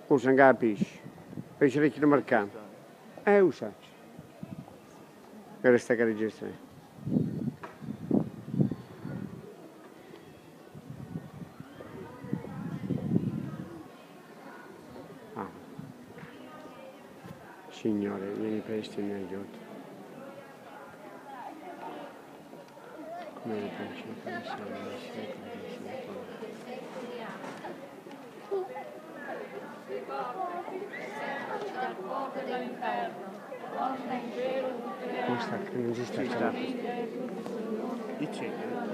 Cosa non capisci? Fece le chilometri marcando. Usaci. Per sta che registra. Ah. Signore, vieni presto e mi aiuti. Come le principe sono non sta, non si sta. Dice